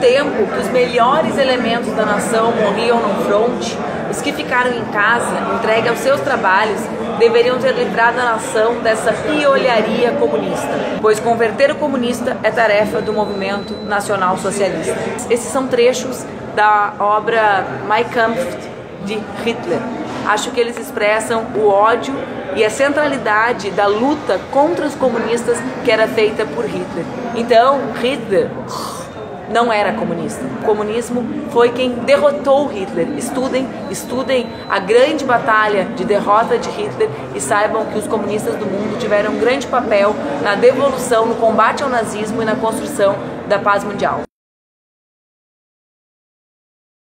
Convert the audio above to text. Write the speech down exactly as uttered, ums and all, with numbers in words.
tempo que os melhores elementos da nação morriam no fronte, os que ficaram em casa, entregue aos seus trabalhos, deveriam ter livrado a nação dessa piolharia comunista, pois converter o comunista é tarefa do movimento nacional socialista. Esses são trechos da obra Mein Kampf de Hitler. Acho que eles expressam o ódio e a centralidade da luta contra os comunistas que era feita por Hitler. Então, Hitler não era comunista. O comunismo foi quem derrotou Hitler. Estudem, estudem a grande batalha de derrota de Hitler e saibam que os comunistas do mundo tiveram um grande papel na devolução, no combate ao nazismo e na construção da paz mundial.